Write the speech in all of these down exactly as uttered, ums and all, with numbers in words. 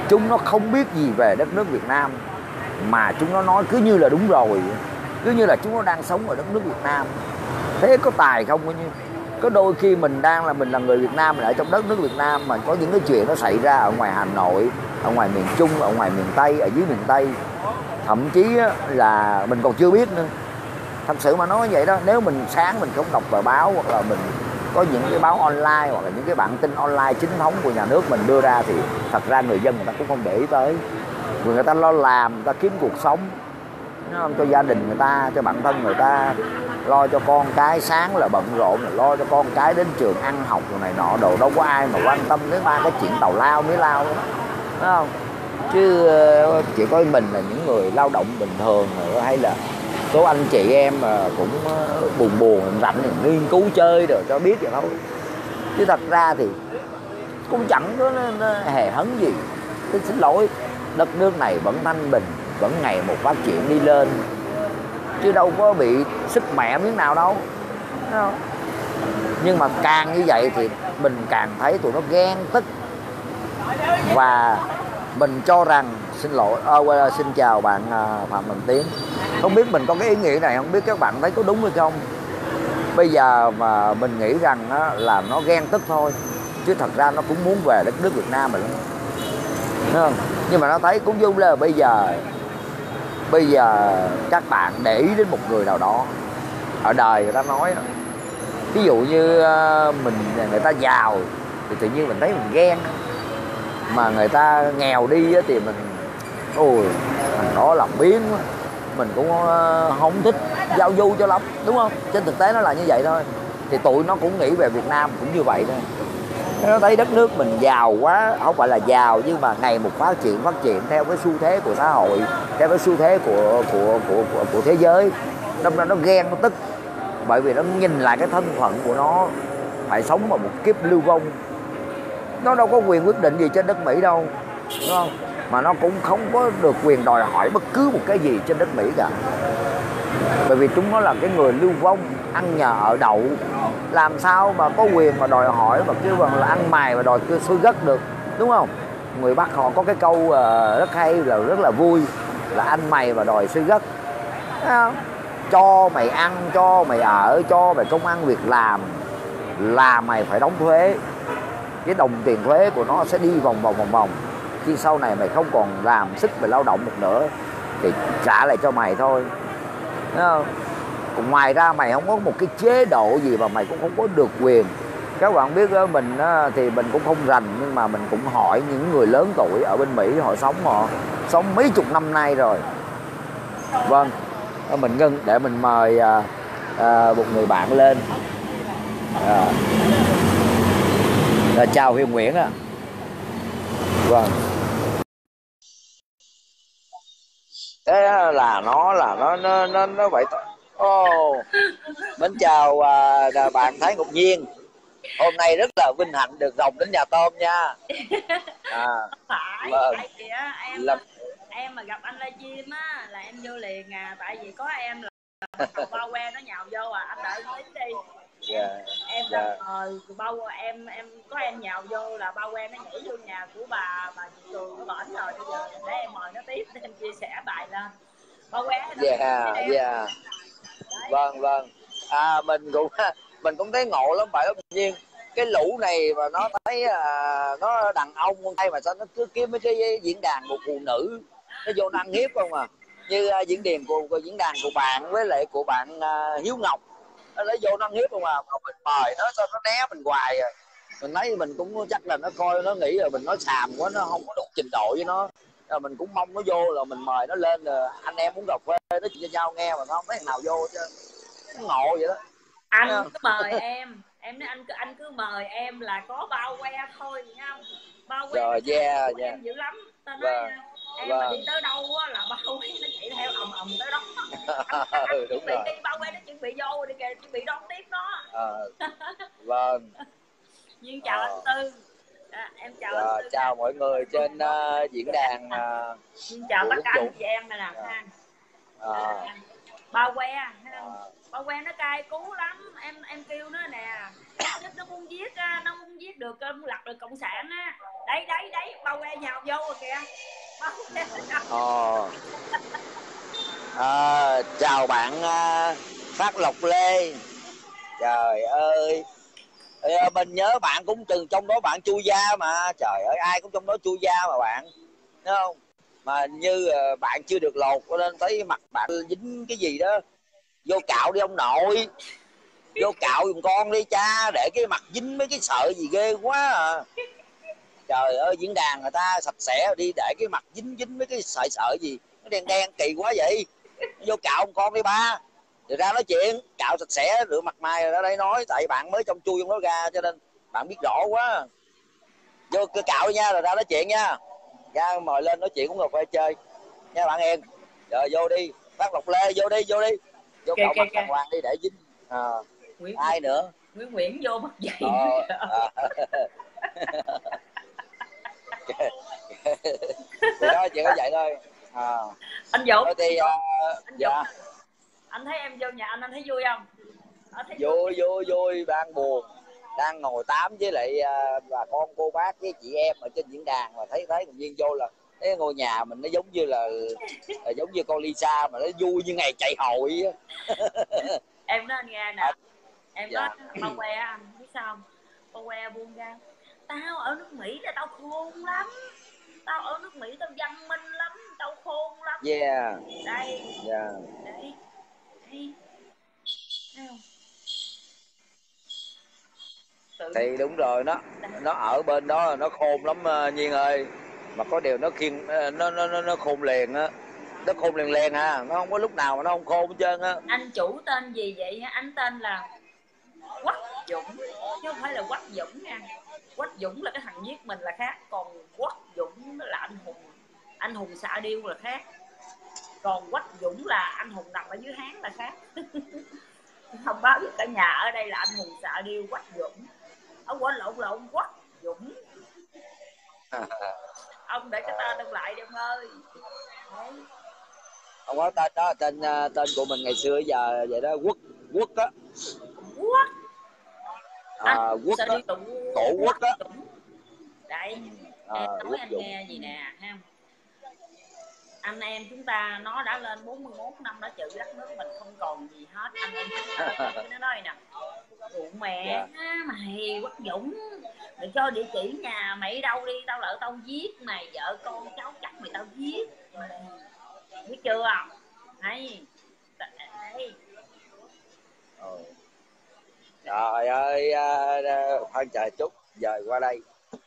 chúng nó không biết gì về đất nước Việt Nam, mà chúng nó nói cứ như là đúng rồi, cứ như là chúng nó đang sống ở đất nước Việt Nam. Thế có tài không? Coi như có đôi khi mình đang là mình là người Việt Nam, mình ở trong đất nước Việt Nam, mà có những cái chuyện nó xảy ra ở ngoài Hà Nội, ở ngoài miền Trung, ở ngoài miền Tây, ở dưới miền Tây, thậm chí là mình còn chưa biết nữa. Thật sự mà nói vậy đó, nếu mình sáng mình không đọc tờ báo, hoặc là mình có những cái báo online, hoặc là những cái bản tin online chính thống của nhà nước mình đưa ra, thì thật ra người dân người ta cũng không để ý tới. Người, người ta lo làm, người ta kiếm cuộc sống, không? Cho gia đình người ta, cho bản thân người ta, lo cho con cái, sáng là bận rộn, lo cho con cái đến trường ăn học rồi này nọ đồ, đâu có ai mà quan tâm đến ba cái chuyện tào lao mía lao đó, đúng không? Chứ chỉ có mình là những người lao động bình thường, hay là số anh chị em mà cũng buồn buồn rảnh thì nghiên cứu chơi rồi cho biết vậy thôi. Chứ thật ra thì cũng chẳng có hề hấn gì. Tôi xin lỗi, đất nước này vẫn thanh bình, vẫn ngày một phát triển đi lên, chứ đâu có bị sức mẻ miếng nào đâu. Nhưng mà càng như vậy thì mình càng thấy tụi nó ghen tức. Và mình cho rằng, xin lỗi, à, xin chào bạn Phạm Đình Tiến, không biết mình có cái ý nghĩ này, không biết các bạn thấy có đúng hay không. Bây giờ mà mình nghĩ rằng á, là nó ghen tức thôi, chứ thật ra nó cũng muốn về đất nước Việt Nam mình lắm, đúng không? Nhưng mà nó thấy cũng giống là bây giờ bây giờ các bạn để ý đến một người nào đó ở đời, người ta nói ví dụ như mình, người ta giàu thì tự nhiên mình thấy mình ghen, mà người ta nghèo đi thì mình ôi thằng đó làm biến quá, mình cũng không thích giao du cho lắm, đúng không? Trên thực tế nó là như vậy thôi. Thì tụi nó cũng nghĩ về Việt Nam cũng như vậy thôi. Nó thấy đất nước mình giàu quá, không phải là giàu nhưng mà ngày một phát triển phát triển theo cái xu thế của xã hội, theo cái xu thế của của của của, của thế giới. Đâm ra nó ghen, nó tức, bởi vì nó nhìn lại cái thân phận của nó phải sống vào một kiếp lưu vong. Nó đâu có quyền quyết định gì trên đất Mỹ đâu, đúng không? Mà nó cũng không có được quyền đòi hỏi bất cứ một cái gì trên đất Mỹ cả. Bởi vì chúng nó là cái người lưu vong, ăn nhờ ở đậu, làm sao mà có quyền mà đòi hỏi mà kêu bằng là ăn mày mà đòi kêu xôi gấc được, đúng không? Người Bắc họ có cái câu uh, rất hay, là rất là vui, là ăn mày mà đòi xôi gấc. Cho mày ăn, cho mày ở, cho mày công ăn việc làm là mày phải đóng thuế. Cái đồng tiền thuế của nó sẽ đi vòng vòng vòng vòng. Khi sau này mày không còn làm sức về lao động được nữa thì trả lại cho mày thôi, đúng không? Còn ngoài ra mày không có một cái chế độ gì mà mày cũng không có được quyền. Các bạn biết đó, mình thì mình cũng không rành, nhưng mà mình cũng hỏi những người lớn tuổi ở bên Mỹ, họ sống họ sống mấy chục năm nay rồi. Vâng, mình ngưng để mình mời à, à, một người bạn lên. À, à, chào Huyền Nguyễn ạ. À. Vâng. Thế là nó là nó nó nó, nó vậy. Ô, oh, mến chào uh, bạn Thái Ngọc Nhiên. Hôm nay rất là vinh hạnh được rồng đến nhà tôm nha. À, phải, vâng. Tại vì á, em là... em mà gặp anh livestream á là em vô liền à, tại vì có em là bao que nó nhào vô à, anh đợi tí đi. Yeah, em em yeah. Ờ, bao em em có em nhào vô là bao que nó nhảy vô nhà của bà bà chị Cường nó bển rồi, bây giờ để em mời nó tiếp để em chia sẻ bài lên. Bao que nó yeah, yeah. Vâng vâng. À, mình cũng mình cũng thấy ngộ lắm phải không Nhiên. Cái lũ này mà nó thấy à, nó đàn ông con trai mà sao nó cứ kiếm mấy cái diễn đàn của phụ nữ nó vô nó ăn hiếp không à. Như uh, diễn đàn của, của diễn đàn của bạn với lại của bạn uh, Hiếu Ngọc, nó lấy vô nó ăn hiếp không à. Mà mình mời nó sao nó né mình hoài à. Mình thấy mình cũng chắc là nó coi nó nghĩ là mình nói xàm quá, nó không có đủ trình độ với nó. Rồi mình cũng mong nó vô là mình mời nó lên rồi anh em uống cà phê nói chuyện cho nhau nghe, mà nó không thấy thằng nào vô chứ. Nó ngộ vậy đó. Anh cứ mời em em nói anh cứ anh cứ mời em là có bao que thôi nha không? Bao que rồi yeah, yeah. Em dữ lắm. Tao nói vâng. em vâng. mà đi tới đâu á là bao que nó chạy theo ầm ầm tới đó. Anh, anh, anh chuẩn bị đi, bao que nó chuẩn bị vô đi kìa, chuẩn bị đón tiếp nó. À, vâng. Duyên chào à. Anh Tư. À, em chào dạ, anh Tư. Chào nè. Mọi người trên uh, diễn đàn. Duyên uh, chào tất cả anh chị em này nè ha. À. Ba que à. Ba que nó cay cú lắm, em em kêu nó nè, nó muốn giết nó muốn giết được lật được cộng sản á, đấy đấy đấy ba que nhào vô rồi kìa. Ồ. À, chào bạn uh, Phát Lộc Lê. Trời ơi, ê, mình nhớ bạn cũng từng trong đó bạn chui da mà. Trời ơi, ai cũng trong đó chui da mà bạn, thấy không? Mà như uh, bạn chưa được lột nên thấy mặt bạn dính cái gì đó. Vô cạo đi ông nội, vô cạo giùm con đi cha, để cái mặt dính mấy cái sợi gì ghê quá à. Trời ơi, diễn đàn người ta sạch sẽ đi, để cái mặt dính dính mấy cái sợi sợi gì nó đen đen kỳ quá vậy. Vô cạo con đi ba, rồi ra nói chuyện, cạo sạch sẽ rửa mặt mày rồi ra đây nói. Tại bạn mới trong chui trong đó ra cho nên bạn biết rõ quá. Vô cứ cạo nha, rồi ra nói chuyện nha, ra mời lên nói chuyện cũng ngồi phải chơi nha bạn em. Rồi vô đi Phát Lộc Lê, vô đi vô đi vô cạo mặt đàng hoàng đi để dính à. Nguyễn, ai nữa Nguyễn Nguyễn vô mặt dày ờ, à. Thì đó chỉ có vậy thôi à. Anh Dũng thì anh, uh, anh dạ. Dũng, anh thấy em vô nhà anh anh thấy vui không? Thấy vui vui vui đang buồn, đang ngồi tám với lại uh, bà con cô bác với chị em ở trên diễn đàn mà thấy thấy tự nhiên vô là cái ngôi nhà mình nó giống như là, là giống như con Lisa mà nó vui như ngày chạy hội á. Em nói anh nghe nè, em nói bao que anh biết sao không? Bao que buông ra, tao ở nước Mỹ là tao khôn lắm, tao ở nước Mỹ tao văn minh lắm, tao khôn lắm. Yeah. Đây. Yeah. Đây. Đây. Thì đúng rồi, nó nó ở bên đó nó khôn lắm Nhiên ơi, mà có điều nó khiên nó nó nó, nó khôn liền á, nó khôn liền liền à, nó không có lúc nào mà nó không khôn hết trơn á. Anh chủ tên gì vậy? Anh tên là Quách Dũng chứ không phải là Quách Dũng nha. Quách Dũng là cái thằng giết mình là khác, còn Quách Dũng là anh hùng, anh hùng xạ điêu là khác, còn Quách Dũng là anh hùng nằm ở dưới Hán là khác. Thông báo với cả nhà ở đây là anh hùng xạ điêu Quách Dũng, ông quên lộn lộn Quách Dũng. Ông để cái tên ông lại đi ông ơi. Đấy. Ông có tên đó, tên tên của mình ngày xưa giờ vậy đó, Quốc Quốc á. Quốc à, Quốc á, Tổ Quốc á. Đây à, em nói anh Dũng. nghe gì nè ha, anh em chúng ta nó đã lên bốn mươi mốt năm đó, chữ đất nước mình không còn gì hết. Anh em chúng ta nó nói nè, ủa mẹ yeah. Mày Quốc Dũng, mày cho địa chỉ nhà mày đâu đi, tao lỡ tao giết mày, vợ con cháu chắc mày tao giết mày, biết chưa? Hay đây. Ừ. Trời ơi, khoan chờ chút, dời qua đây.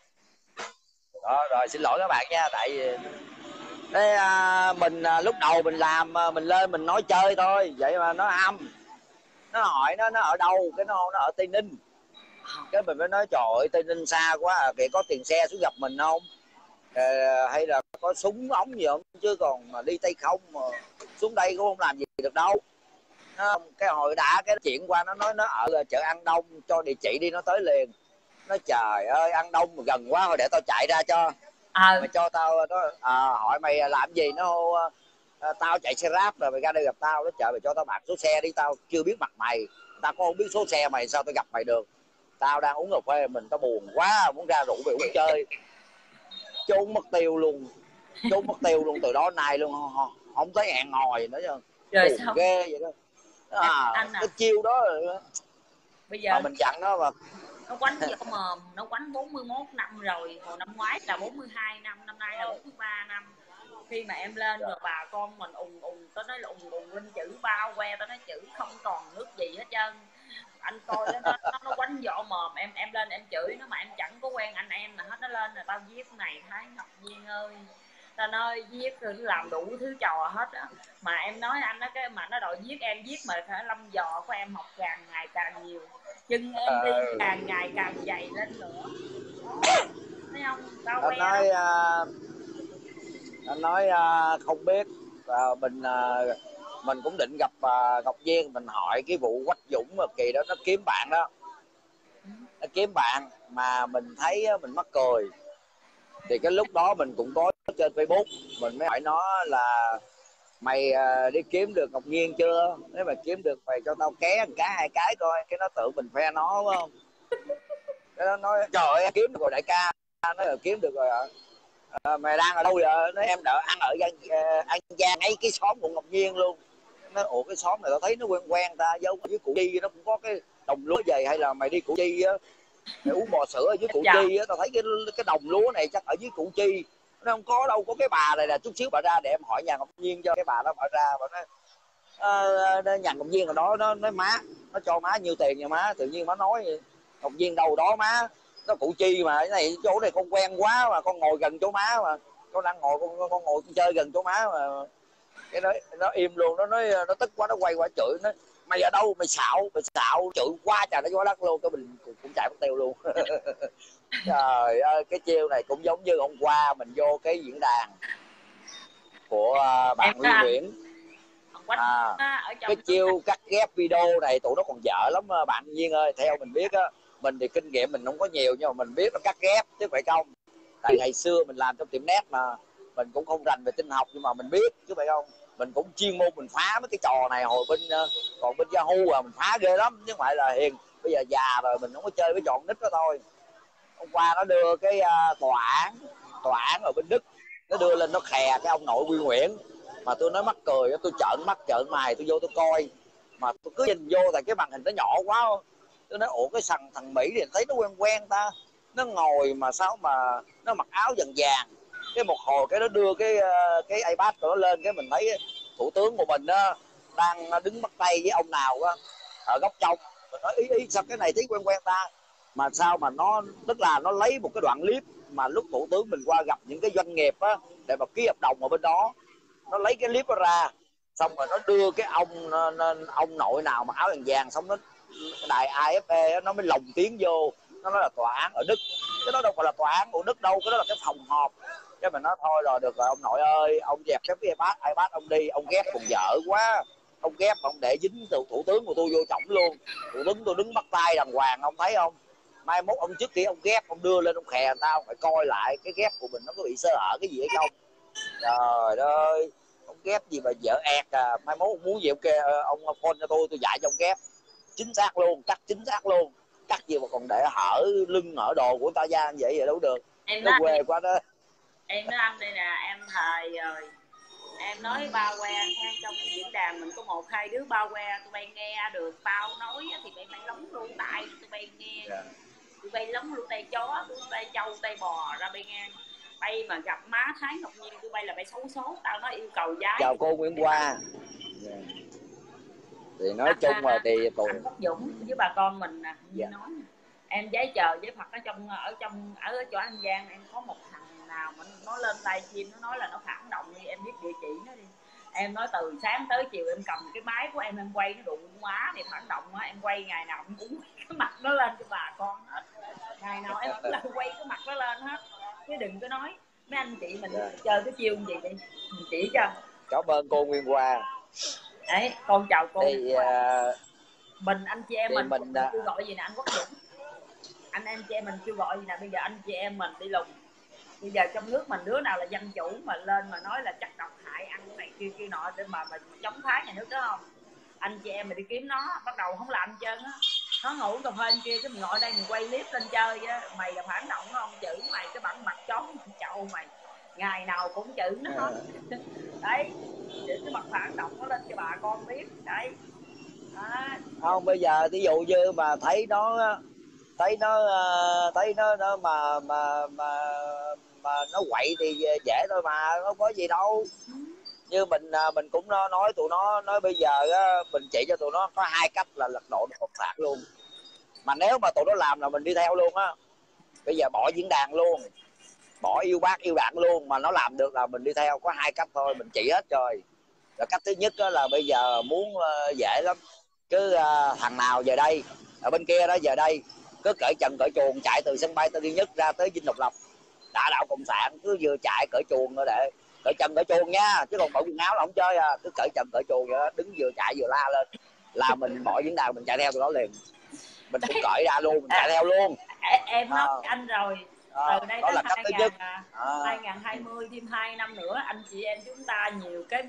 Đó, rồi xin lỗi các bạn nha, tại vì Thế, à, mình à, lúc đầu mình làm à, mình lên mình nói chơi thôi, vậy mà nó âm, nó hỏi nó nó ở đâu, cái nó nó ở Tây Ninh, cái mình mới nói trời ơi Tây Ninh xa quá à, kìa có tiền xe xuống gặp mình không, à, hay là có súng ống gì không, chứ còn mà đi tay không mà xuống đây cũng không làm gì được đâu. Nó, cái hồi đã cái chuyện qua nó nói nó ở chợ An Đông, cho địa chỉ đi nó tới liền. Nó trời ơi An Đông mà gần quá, thôi để tao chạy ra cho. À. Mày cho tao nó à, hỏi mày làm gì, nó à, tao chạy xe ráp rồi mày ra đây gặp tao, nó chờ mày cho tao bạc số xe đi, tao chưa biết mặt mày, tao có không biết số xe mày sao tao gặp mày được, tao đang uống cà phê mình, tao buồn quá muốn ra rủ mày uống chơi. Trốn mất tiêu luôn, trốn mất tiêu luôn, từ đó nay luôn không thấy hẹn hò gì nữa chứ. Rồi buồn sao ghê vậy đó à, anh à, cái chiêu đó bây giờ mà mình chặn nó mà nó quánh vô mồm, nó quánh bốn mươi mốt năm rồi, hồi năm ngoái là bốn mươi hai năm, năm nay là bốn mươi ba năm. Khi mà em lên rồi bà con mình ùng ùng, tao nói là ùng ùng lên chữ bao que, tao nói chữ không còn nước gì hết trơn. Anh coi đó, nó nó, nó quánh vỏ mồm em, em lên em chửi nó mà em chẳng có quen anh em nào hết, nó lên là tao giết này Thái Ngọc Nhiên ơi, tao nói giết rồi làm đủ thứ trò hết á, mà em nói anh đó cái mà nó đòi giết em, giết mà phải lâm dò của em học càng ngày càng nhiều, chân em đi càng ngày càng dày lên nữa. Thấy không? Tao anh nói uh, anh nói uh, không biết uh, mình uh, mình cũng định gặp uh, Ngọc Nhiên, mình hỏi cái vụ Quách Dũng mà kỳ đó nó kiếm bạn đó, nó kiếm bạn mà mình thấy mình mắc cười, thì cái lúc đó mình cũng có trên Facebook, mình mới hỏi nó là mày uh, đi kiếm được Ngọc Nhiên chưa? Nếu mà kiếm được mày cho tao ké một cái hai cái coi. Cái nó tưởng mình phe nó phải không? Cái nó nói trời ơi kiếm được rồi đại ca. Nó là kiếm được rồi ạ. À, mày đang ở đâu vậy? Nói em đợi ăn ở An, An Giang ngay cái xóm của Ngọc Nhiên luôn. Nó ủa cái xóm này tao thấy nó quen quen ta, giống với Củ Chi nó cũng có cái đồng lúa dày, hay là mày đi Củ Chi á mày uống bò sữa ở dưới Củ Chi á, tao thấy cái cái đồng lúa này chắc ở dưới Củ Chi. Nó không có đâu, có cái bà này là chút xíu bà ra để em hỏi nhà Ngọc Nhiên cho. Cái bà đó bà ra bà nói à, nhà Ngọc Nhiên ở đó, nó nói má nó cho má nhiêu tiền nha má. Tự nhiên má nói Ngọc Nhiên đâu đó má, nó Củ Chi mà. Cái này chỗ này con quen quá mà, con ngồi gần chỗ má mà, con đang ngồi con con ngồi con chơi gần chỗ má mà. Cái nó nó im luôn. Nó nói nó tức quá, nó quay qua chửi nó mày ở đâu mày xạo mày xạo, chửi quá trời nó gió đất luôn. Cái mình cũng, cũng chạy mất tiêu luôn. Trời ơi cái chiêu này cũng giống như hôm qua mình vô cái diễn đàn của uh, bạn Huy Nguyễn. À, cái chiêu cắt ghép video này tụi nó còn dở lắm bạn Nhiên ơi. Theo mình biết á, mình thì kinh nghiệm mình không có nhiều nhưng mà mình biết nó cắt ghép chứ phải không. Tại ngày xưa mình làm trong tiệm net mà mình cũng không rành về tin học, nhưng mà mình biết chứ phải không. Mình cũng chuyên môn mình phá mấy cái trò này hồi bên còn bên Yahoo à, mình phá ghê lắm chứ không phải là hiền. Bây giờ già rồi mình không có chơi với trò nít đó thôi. Hôm qua nó đưa cái uh, tòa án tòa án ở bên Đức, nó đưa lên nó khè cái ông nội Huy Nguyễn mà tôi nói mắc cười. Tôi trợn mắt trợn mày tôi vô tôi coi mà tôi cứ nhìn vô tại cái màn hình nó nhỏ quá. Tôi nói ủa cái thằng thằng Mỹ thì thấy nó quen quen ta, nó ngồi mà sao mà nó mặc áo vàng vàng. Cái một hồi cái nó đưa cái cái iPad của nó lên, cái mình thấy thủ tướng của mình đó đang đứng bắt tay với ông nào đó ở góc trong. Mình nói ý ý sao cái này thấy quen quen ta, mà sao mà nó tức là nó lấy một cái đoạn clip mà lúc thủ tướng mình qua gặp những cái doanh nghiệp á để mà ký hợp đồng ở bên đó, nó lấy cái clip đó ra xong rồi nó đưa cái ông ông nội nào mà áo vàng vàng, xong nó đài i ép a nó mới lồng tiếng vô, nó nói là tòa án ở Đức. Cái đó đâu phải là tòa án của Đức đâu, cái đó là cái phòng họp. Cái mình nói thôi rồi được rồi ông nội ơi, ông dẹp cái iPad iPad ông đi, ông ghép còn dở quá, ông ghép ông để dính từ thủ tướng của tôi vô chổng luôn. Thủ tướng tôi đứng bắt tay đàng hoàng, ông thấy không. Mai mốt ông trước khi ông ghép ông đưa lên ông khè người ta, ông phải coi lại cái ghép của mình nó có bị sơ hở cái gì hay không. Trời ơi ông ghép gì mà dở ẹt à. Mai mốt ông muốn gì ok ông phone cho tôi tôi dạy cho ông ghép chính xác luôn, cắt chính xác luôn. Cắt gì mà còn để hở lưng hở đồ của ta ra vậy vậy đâu được. Em nó quê quá đó. Em nói anh đây nè, em thời rồi em nói bao que trong diễn đàn mình có một hai đứa bao que, tụi bay nghe được bao nói thì bay bay lóng luôn tay, tụi bay nghe yeah. Tụi bay lóng luôn tay chó, tụi bay trâu tay bò ra bay nghe. Bay mà gặp má Thái Ngọc Nhiên tụi bay là bay xấu số, tao nói yêu cầu giá. Chào cô Nguyễn Hoa. Yeah. Thì nói anh, chung là thì tụi anh Quốc Dũng với bà con mình nè, như yeah. nói em giấy chờ giấy Phật ở trong ở trong ở chỗ An Giang, em có một thằng nào mà nó lên livestream nó nói là nó phản động đi, em biết địa chỉ nó đi. Em nói từ sáng tới chiều em cầm cái máy của em em quay nó đụng má thì phản động á, em quay ngày nào cũng cũng cái mặt nó lên cho bà con hết, ngày nào em cũng là quay cái mặt nó lên hết, chứ đừng có nói mấy anh chị mình yeah. chơi cái chiêu gì đi mình chỉ cho. Cảm ơn cô Nguyên Hoa. Đấy con chào cô. Thì uh, mình anh chị em mình, mình đã... kêu gọi gì nè anh Quốc Dũng, anh em chị em mình kêu gọi gì nè, bây giờ anh chị em mình đi lùng. Bây giờ trong nước mình đứa nào là dân chủ mà lên mà nói là chắc độc hại ăn cái này kia kia nọ để mà mình chống phá nhà nước đó không, anh chị em mình đi kiếm nó bắt đầu không làm trơn á. Nó ngủ cà phê bên kia cái mình ngồi đây mình quay clip lên chơi á, mày là phản động không, chữ mày cái bản mặt chó chậu mày ngày nào cũng chữ nó hết. Đấy để cái mặt phản động nó lên cho bà con biết đấy. À. Không bây giờ ví dụ như mà thấy nó thấy nó thấy nó, nó mà mà mà mà nó quậy thì dễ thôi mà, không có gì đâu. Như mình mình cũng nói tụi nó, nói bây giờ mình chỉ cho tụi nó có hai cách là lật đổ Cộng sản luôn, mà nếu mà tụi nó làm là mình đi theo luôn á. Bây giờ bỏ diễn đàn luôn, bỏ yêu bác yêu đảng luôn, mà nó làm được là mình đi theo. Có hai cách thôi, mình chỉ hết rồi. Là cách thứ nhất là bây giờ muốn dễ lắm, cứ thằng nào về đây ở bên kia đó về đây cứ cởi trần cởi chuồng chạy từ sân bay Tân Sơn Nhất ra tới Dinh Độc Lập, đã đạo Cộng sản cứ vừa chạy cởi chuồng rồi để cởi trần cởi chuồng nha, chứ còn bộ quần áo là không chơi à. Cứ cởi trần cởi chuồng vậy đó, đứng vừa chạy vừa la lên là mình bỏ diễn đàn mình chạy theo tụi nó liền. Mình cũng cởi ra luôn, mình chạy theo luôn. Em nói à. Anh rồi từ đây đó tới là cách thứ nhất. hai không hai không thêm hai năm nữa anh chị em chúng ta nhiều cái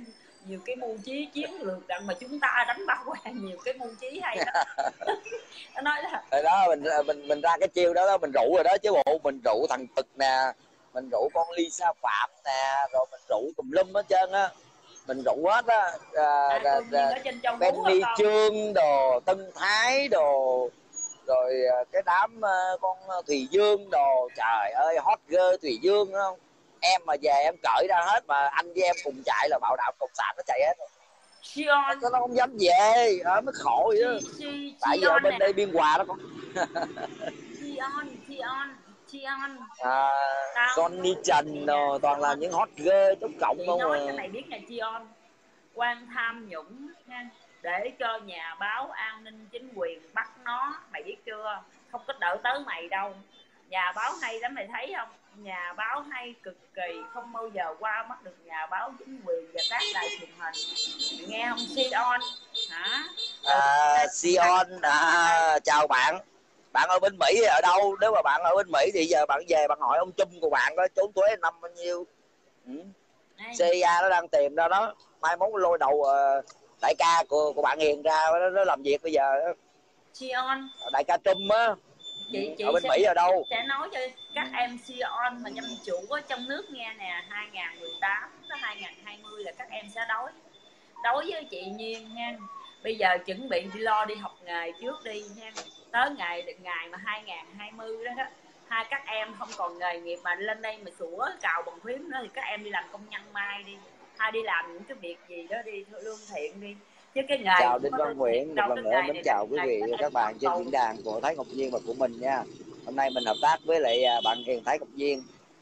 nhiều cái mưu trí chiến lược đặng mà chúng ta đánh bao que nhiều cái mưu trí hay đó. Nó nói là rồi đó mình mình mình ra cái chiêu đó, đó mình rủ rồi đó chứ bộ, mình rủ thằng Thực nè, mình rủ con Lisa Phạm nè, rồi mình rủ tùm lum hết trơn á, mình rủ hết á. À, à, à, à, à, ở trên Châu Phú hả Benny con? Trương đồ, Tân Thái đồ, rồi cái đám con Thùy Dương đồ, trời ơi hot girl Thùy Dương không, em mà về em cởi ra hết, mà anh với em cùng chạy là bảo đảm cộng sản nó chạy hết rồi. Sion Nó không dám về ở mới khổ vậy đó. Tại vì ở Sion bên nè, đây Biên Hòa đó con. Sion Sion Sion À, tao Johnny Trần nè, đồ, toàn là Sion. những hot girl chống cộng Chị không nói cho à. mày biết nè Sion, quan tham nhũng nha, để cho nhà báo an ninh chính quyền bắt nó, mày biết chưa, không có đỡ tới mày đâu. Nhà báo hay lắm mày thấy không, nhà báo hay cực kỳ, không bao giờ qua mắt được nhà báo chính quyền và các đài truyền hình, mày nghe không Sion hả? À, Sion, à, chào bạn. Bạn ở bên Mỹ ở đâu? Nếu mà bạn ở bên Mỹ thì giờ bạn về bạn hỏi ông Trump của bạn có trốn thuế năm bao nhiêu. Ừ. xê i a nó đang tìm ra đó, mai mốt lôi đầu uh, đại ca của của bạn Hiền ra nó, nó làm việc bây giờ. Sion Đại ca Trump á. chị Ở chị bên sẽ Mỹ ở đâu? sẽ nói cho các em Sion mà dân chủ ở trong nước nghe nè, hai không một tám tới hai không hai không là các em sẽ đối đối với chị Nhiên nha. Bây giờ chuẩn bị đi lo đi học nghề trước đi nha, tới ngày ngày mà hai không hai không đó, đó hai các em không còn nghề nghiệp mà lên đây mà sủa cào bằng phím nữa thì các em đi làm công nhân mai đi, hay đi làm những cái việc gì đó đi lương thiện đi, chứ cái nghề Chào không Đinh có Văn lương Nguyễn, thiện một đâu, lần cái nữa nghề mến này là chào quý nghề vị các em các bạn trên tù. diễn đàn của Thái Ngọc Duyên và của mình nha. Hôm nay mình hợp tác với lại bạn Hiền Thái Ngọc Duyên.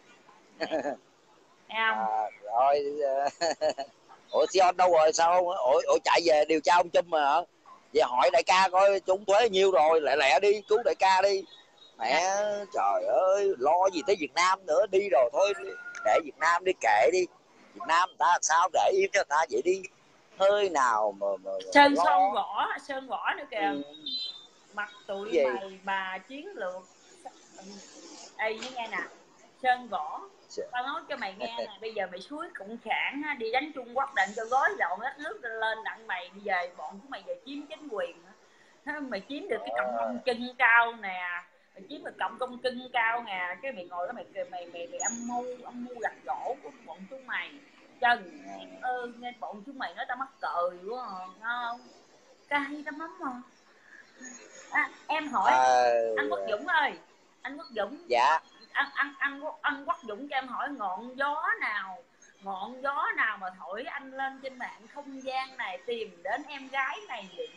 À, rồi ủa Sion đâu rồi sao không? Ủa, ủa chạy về điều tra ông Trump mà hả? Về hỏi đại ca coi trốn thuế nhiêu rồi, lẹ lẹ đi cứu đại ca đi. Mẹ trời ơi, lo gì tới Việt Nam nữa, đi rồi thôi để Việt Nam đi, kệ đi. Việt Nam người ta sao để yên cho người ta vậy đi. Hơi nào mà, mà, mà Sơn lo. son võ, sơn võ nữa kìa. Ừ. Mặt tụi Gì? mày bà chiến lược. Ê nó nghe nè, sơn võ, tao nói cho mày nghe nè, bây giờ mày suối cộng sản ha, đi đánh Trung Quốc đặng cho gói lộn đất nước lên đặng mày bây giờ bọn của mày về chiếm chính quyền ha, mày chiếm được cái cộng công kinh cao nè, mày chiếm được cộng công kinh cao nè, cái mày ngồi đó mày mày mày mày âm mưu âm mưu đặt gỗ của bọn chúng mày. Trần ơi nghe bọn chúng mày nói tao mắc cười quá à, ngon cay lắm lắm mà. À, em hỏi À, anh Quốc Dũng ơi, anh Quốc Dũng, dạ anh anh anh anh Quốc Dũng cho em hỏi ngọn gió nào, ngọn gió nào mà thổi anh lên trên mạng không gian này tìm đến em gái này vậy?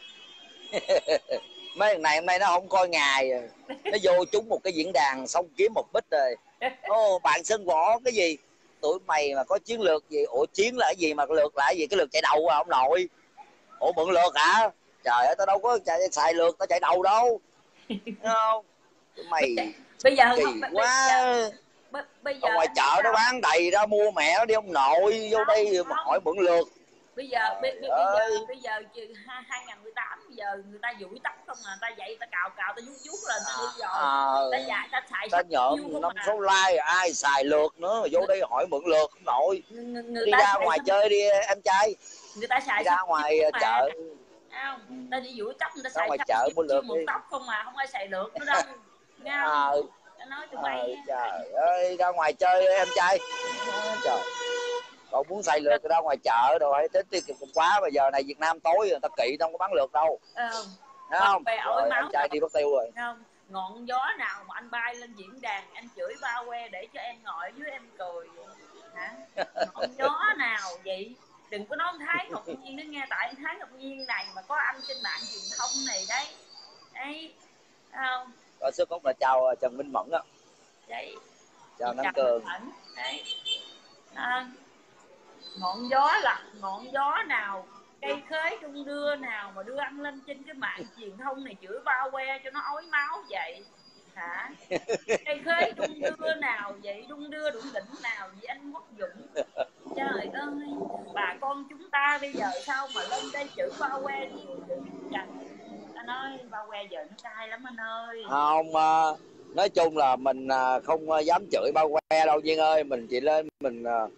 mấy thằng này hôm nay nó không coi ngày, nó vô trúng một cái diễn đàn xong kiếm một bít rồi. Ô bạn sân võ cái gì, tụi mày mà có chiến lược gì? Ủa chiến là cái gì mà lược là cái gì? Cái lược chạy đầu à ông nội? Ủa mượn lược hả? Trời ơi tao đâu có chạy, xài lược tao chạy đầu đâu. Đúng không? Tụi mày bây giờ kỳ không, quá. bây, bây giờ ở ngoài chợ nó bán đầy ra mua mẹ nó đi ông nội, vô không, đây mà không. hỏi mượn lược. Bây giờ bây, bây, bây giờ bây giờ hai không một tám bây giờ người ta dũi tóc không à, ta dậy ta cào cào ta vuốt vuốt lên ta đi rồi à, ta dạy ta xài ta sách nhộn năm à. số like ai xài lược nữa mà vô đây hỏi mượn lược ông nội. Người, người đi ta ra ngoài sách, chơi đi em trai, người ta xài đi ra ngoài chợ không? Ta đi duỗi tóc người ta ra xài ngoài sách chợ mua lược một đi. tóc không à, không ai xài lược nữa đâu. Nghe không? À, Ta nói tụi à, mày trời ơi ra ngoài chơi em trai. À, trời còn muốn xài lược ra ngoài chợ rồi tới tiết kiệm quá, bây giờ này Việt Nam tối người ta kỵ không có bán lược đâu. không? Thấy không? Rồi em trai đi bắt tiêu rồi. Không? Ngọn gió nào mà anh bay lên diễn đàn anh chửi ba que để cho em ngồi dưới em cười hả? Ngọn gió nào vậy? Đừng có nói Thái Ngọc Nhiên nó nghe, tại Thái Ngọc Nhiên này mà có anh trên mạng truyền thông này đấy đấy không? Rồi sức cũng là chào Trần Minh Mẫn đó. Đấy Chào Nam Cường. Đấy. À, ngọn gió là ngọn gió nào, cây khế đung đưa nào mà đưa anh lên trên cái mạng truyền thông này chửi bao que cho nó ói máu vậy hả? Cây khế đung đưa nào vậy, đung đưa đụng đỉnh nào vậy anh Quốc Dũng? Trời ơi bà con chúng ta bây giờ sao mà lên đây chửi bao que nhiều dữ trời. Ta nói bao que giờ nó cay lắm anh ơi. Không, nói chung là mình không dám chửi bao que đâu Duyên ơi, mình chỉ lên mình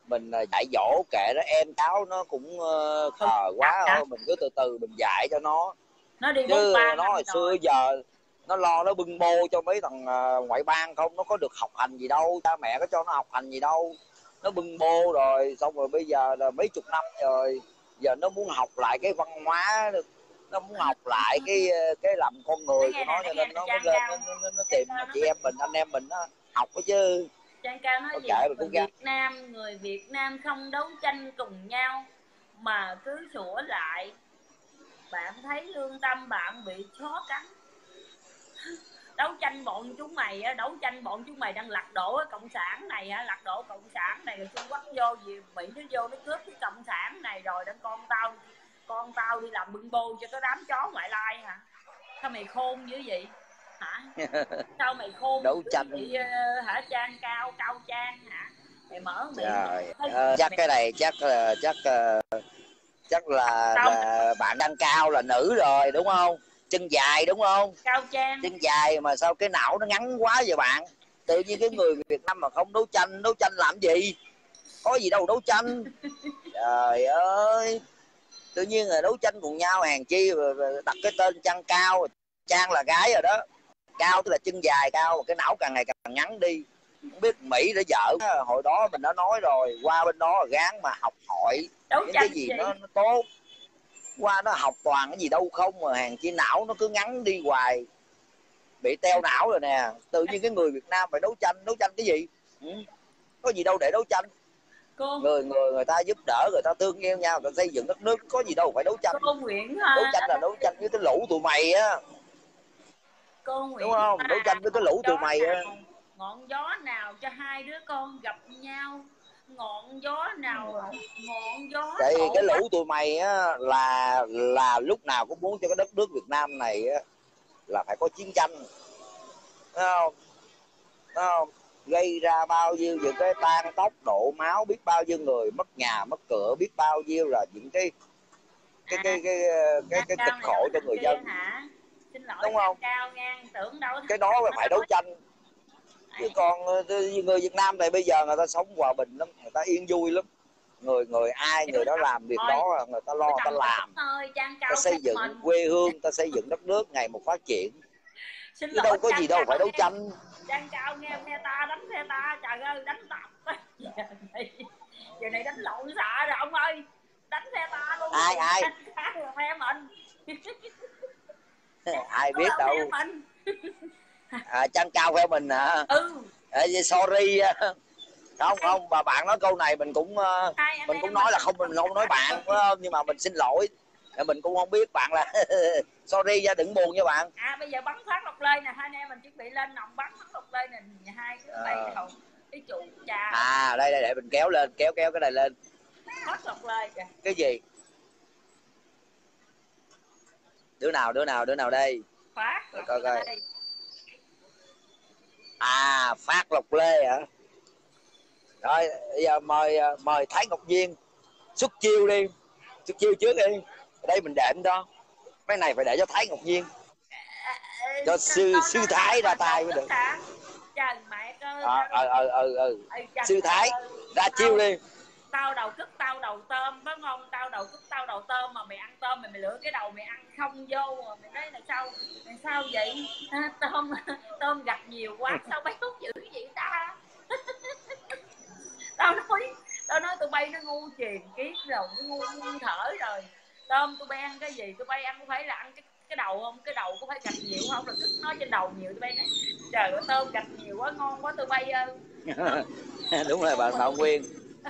mình dạy dỗ kệ đó, em cháu nó cũng khờ quá thôi, mình cứ từ từ mình dạy cho nó. Nó đi chứ ba nó hồi xưa giờ nó lo nó bưng bô cho mấy thằng ngoại bang không, nó có được học hành gì đâu, cha mẹ có cho nó học hành gì đâu, nó bưng bô rồi xong rồi bây giờ là mấy chục năm rồi, giờ nó muốn học lại cái văn hóa, nó muốn học lại cái cái làm con người của nó, cho nên nó mới lên nó, nó, nó tìm chị em mình, anh em mình nó học đó chứ. Trang Cao nói gì người Việt Nam người Việt Nam không đấu tranh cùng nhau mà cứ sửa lại, bạn thấy lương tâm bạn bị chó cắn. Đấu tranh bọn chúng mày á, đấu tranh bọn chúng mày đang lật đổ cộng sản này á, lật đổ cộng sản này, rồi Trung Quốc vô gì Mỹ nó vô nó cướp cái cộng sản này, rồi đến con tao con tao đi làm bưng bô cho cái đám chó ngoại lai hả? Sao mày khôn dữ vậy hả? Sao mày khôn đấu tranh vậy hả? Trang Cao Cao Trang hả? Mày mở miệng rồi, à, chắc cái này chắc là chắc chắc là, là bạn Trang Cao là nữ rồi đúng không, chân dài đúng không? Cao Trang chân dài mà sao cái não nó ngắn quá vậy bạn? Tự nhiên cái người Việt Nam mà không đấu tranh, đấu tranh làm gì, có gì đâu đấu tranh. Trời ơi, tự nhiên là đấu tranh cùng nhau, hàng chi đặt cái tên Trang Cao. Trang là gái rồi đó, Cao tức là chân dài cao, mà cái não càng ngày càng ngắn đi. Không biết Mỹ đã dở, hồi đó mình đã nói rồi, qua bên đó gán mà học hỏi đấu những cái gì nó, nó tốt, qua nó học toàn cái gì đâu không, mà hàng chi não nó cứ ngắn đi hoài, bị teo não rồi nè. Tự nhiên cái người Việt Nam phải đấu tranh, đấu tranh cái gì? Ừ. Có gì đâu để đấu tranh. Cô... người người người ta giúp đỡ, người ta thương yêu nhau, người ta xây dựng đất nước, có gì đâu phải đấu tranh. Cô Nguyễn đấu tranh là đấu tranh với cái lũ tụi mày á, cô Nguyễn đúng không? Đấu tranh với cái lũ tụi mày á. Ngọn gió nào cho hai đứa con gặp nhau, ngọn gió nào ngọn gió tại vì cái lũ tụi mày á là là lúc nào cũng muốn cho cái đất nước Việt Nam này á là phải có chiến tranh, thấy không? Thấy không? Gây ra bao nhiêu những cái tan tóc đổ máu, biết bao nhiêu người mất nhà mất cửa, biết bao nhiêu là những cái cái cái cái cái, cái, cái cực khổ cho người dân hả? Xin lỗi đúng không? Cao ngang, tưởng đâu cái đó là phải đấu tranh. Chứ còn người Việt Nam này bây giờ người ta sống hòa bình lắm, người ta yên vui lắm, người người ai người đó làm việc đó, người ta lo, người ta làm, ta xây dựng quê hương, ta xây dựng đất nước ngày một phát triển. Xin chứ đâu có gì đâu phải đấu tranh. Trang Cao nghe phe ta đánh phe ta, trời ơi đánh tập giờ này đánh lộn xạ rồi ông ơi, đánh phe ta luôn. Ai ai là phe mình ai biết đâu. À, Trang Cao phe mình hả? Ừ. À, sorry không không bà bạn nói câu này mình cũng mình cũng nói là không, mình không nói bạn phải không? Nhưng mà mình xin lỗi, mình cũng không biết bạn là sorry nha, đừng buồn nha bạn. À bây giờ bắn phát lộc lên nè, hai anh em mình chuẩn bị lên nòng bắn phát lộc lên nè, hai cái tay à. Đầu cái trụ trà. À đây đây để mình kéo lên, kéo kéo cái này lên. Phát lộc lên kìa. Cái gì? Đứa nào đứa nào đứa nào đây? Phát lộc coi coi. À Phát Lộc Lê hả? Rồi bây giờ mời mời Thái Ngọc Duyên xuất chiêu đi, xuất chiêu trước đi. Ở đây mình đệm đó, cái này phải để cho Thái Ngọc Duyên, cho sư sư Thái ra tay mới được. Trời mẹ cơ. Ờ ờ ờ ờ sư Thái ra chiêu đi. Tao đầu cứt tao đầu tôm phải không? Tao đầu cứt tao đầu tôm mà mày ăn tôm mày mày lựa cái đầu mày ăn không vô mà mày nói là sao? Mày sao vậy? À, tôm tôm gặp nhiều quá sao béo dữ vậy ta? Tao nói tao nói tụi bay nó ngu truyền kiết rồi, nó ngu, ngu thở rồi. Tôm tụi bay ăn cái gì? Tụi bay ăn có phải là ăn cái cái đầu không? Cái đầu có phải gạch nhiều không? Là cứt nó trên đầu nhiều tụi bay nói trời ơi tôm gạch nhiều quá ngon quá tụi bay ơi. Đúng rồi bạn Bảo Nguyên.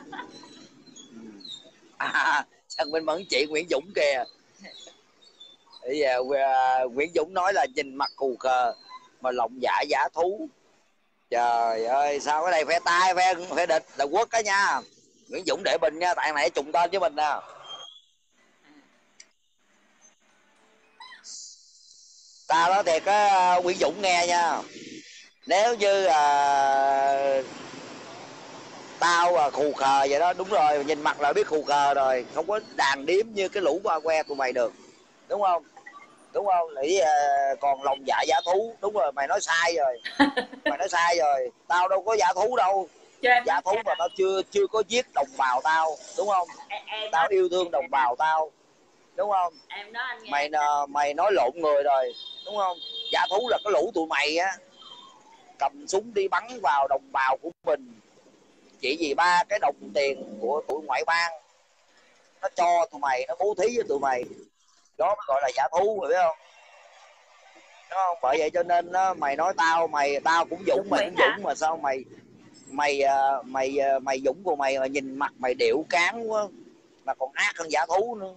À, sang bên mẫn chị Nguyễn Dũng kìa. Bây giờ uh, Nguyễn Dũng nói là nhìn mặt cù khờ mà lòng dạ giả thú. Trời ơi sao cái này phe tai phe phe địch là quốc á nha. Nguyễn Dũng để bình nha, tại này trùng tên với mình nè. Tao nói thiệt á Nguyễn Dũng nghe nha, nếu như uh, tao à, khù khờ vậy đó, đúng rồi, nhìn mặt là biết khù khờ rồi, không có đàn điếm như cái lũ ba que tụi mày được, đúng không? Đúng không? Nghĩ à, còn lòng dạ giả thú, đúng rồi, mày nói sai rồi, mày nói sai rồi, tao đâu có giả thú đâu, giả thú mà tao chưa chưa có giết đồng bào tao, đúng không? em, em tao nói, yêu thương đồng bào tao, đúng không? Em nói anh nghe. Mày mày nói lộn người rồi, đúng không? Giả thú là cái lũ tụi mày á, cầm súng đi bắn vào đồng bào của mình chỉ vì ba cái đồng tiền của tụi ngoại bang nó cho tụi mày, nó bố thí với tụi mày, đó mới gọi là giả thú, hiểu không? Đúng không? Bởi vậy cho nên đó, mày nói tao mày tao cũng dũng, Dũng mày cũng dũng hả? Mà sao mày mày mày mày dũng của mày mà nhìn mặt mày điệu cán quá, mà còn ác hơn giả thú nữa.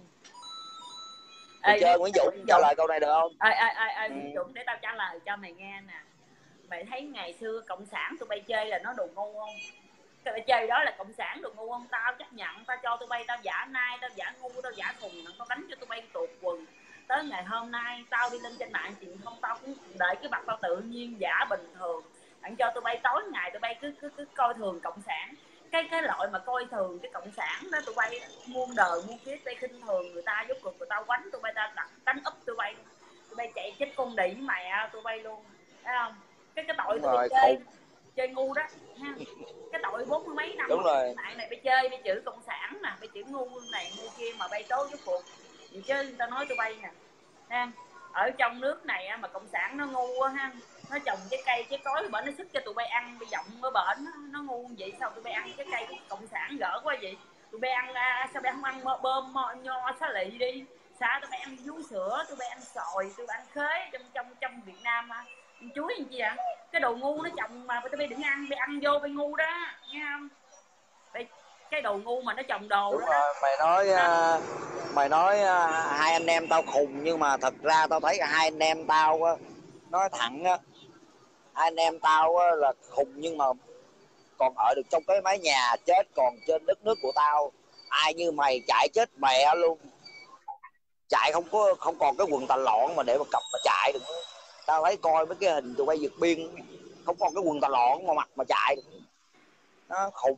Mày chơi Nguyễn Dũng trả lời câu này được không? Ê ê ê ê Nguyễn Dũng, để tao trả lời cho mày nghe nè. Mày thấy ngày xưa cộng sản tụi bay chơi là nó đồ ngu không? Tụi bay chơi đó là cộng sản đồ ngu không? Tao chấp nhận, tao cho tụi bay, tao giả nai, tao giả ngu, tao giả thùng, tao đánh cho tụi bay tuột quần. Tới ngày hôm nay tao đi lên trên mạng truyền thông, tao cũng đợi cái mặt tao tự nhiên giả bình thường. Bạn cho tụi bay tối ngày tụi bay cứ cứ cứ coi thường cộng sản. Cái cái loại mà coi thường cái cộng sản đó, tụi bay muôn đời muôn kiếp tụi khinh thường người ta, giúp cuộc người ta quánh tụi bay, ta đặt đánh úp tụi bay, tụi bay chạy chết con đĩ mẹ tụi bay luôn, thấy không? Cái cái tội tụi bay chơi khổ. Chơi ngu đó ha. Cái tội bốn mươi mấy năm bạn này bay chơi bay chữ cộng sản nè, bay chữ ngu này ngu kia mà bay tố giúp cuộc vậy chứ. Tao nói tụi bay nè ha, ở trong nước này mà cộng sản nó ngu quá ha, nó trồng cái cây cái cối bởi nó sức cho tụi bay ăn bị giọng ở bển, nó, nó ngu vậy sao tụi bay ăn cái cây cộng sản gỡ quá vậy? Tụi bay ăn sao bay không ăn bơm nho xá lị đi, sao tụi bay ăn vú sữa, tụi bay ăn xoài, tụi bay ăn khế trong trong trong Việt Nam á, chuối gì vậy? Cái đồ ngu nó trồng mà tụi bay đừng ăn, bay ăn vô bay ngu đó nghe không? Bay, cái đồ ngu mà nó trồng đồ. Đúng đó, rồi, mày nói uh, mày nói uh, hai anh em tao khùng, nhưng mà thật ra tao thấy hai anh em tao uh, nói thẳng á, uh, hai anh em tao uh, là khùng nhưng mà còn ở được trong cái mái nhà, chết còn trên đất nước của tao. Ai như mày chạy chết mẹ luôn, chạy không có không còn cái quần tà lọn mà để mà cặp mà chạy được. Tao thấy coi mấy cái hình tụi bay vượt biên không còn cái quần tà lọn mà mặc mà chạy được, nó khùng.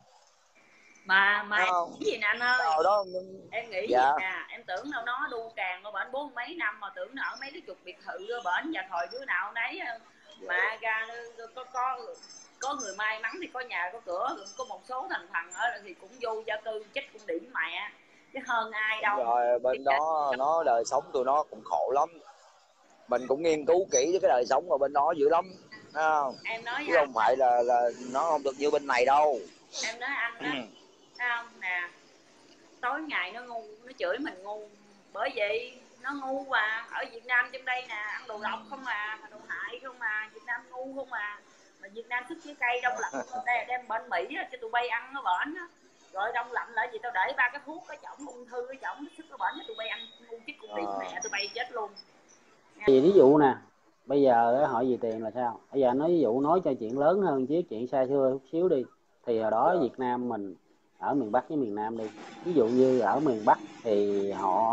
Mà mà em nghĩ gì nè anh ơi, đó, em nghĩ dạ. gì nè, em tưởng đâu nó đu càng ở bển bốn mấy năm mà tưởng nó ở mấy cái chục biệt thự ở bển và thời đứa nào nấy mà ra có có có người may mắn thì có nhà có cửa, có một số thành phần ở thì cũng vô gia cư chết cũng điểm mẹ chứ hơn ai đâu. Rồi bên đó nó đời sống tụi nó cũng khổ lắm, mình cũng nghiên cứu kỹ cái đời sống ở bên đó dữ lắm, không? Em nói chứ anh, không phải là là nó không được như bên này đâu. Em nói anh đó, thấy không nè, tối ngày nó ngu, nó chửi mình ngu, bởi vậy nó ngu. Và ở Việt Nam trong đây nè, ăn đồ độc không à, đồ hại không à, Việt Nam ngu không à. Mà Việt Nam sức với cây đông lạnh đem, đem bên Mỹ cho tụi bay ăn nó bển á, rồi đông lạnh lại gì tao để ba cái thuốc cái chổng ung thư cái chổng sức nó bển cho tụi bay ăn ngu chết cũng điểm mẹ tụi bay chết luôn. Thì ví dụ nè, bây giờ hỏi gì tiền là sao? Bây giờ nói ví dụ nói cho chuyện lớn hơn chứ chuyện xa xưa chút xíu đi, thì hồi đó Việt Nam mình ở miền Bắc với miền Nam đi, ví dụ như ở miền Bắc thì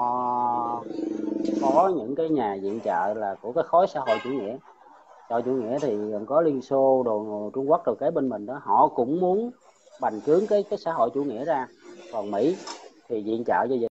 họ có những cái nhà viện trợ là của cái khối xã hội chủ nghĩa. Xã hội chủ nghĩa thì có Liên Xô đồ Trung Quốc rồi kế bên mình đó, họ cũng muốn bành trướng cái cái xã hội chủ nghĩa ra. Còn Mỹ thì viện trợ cho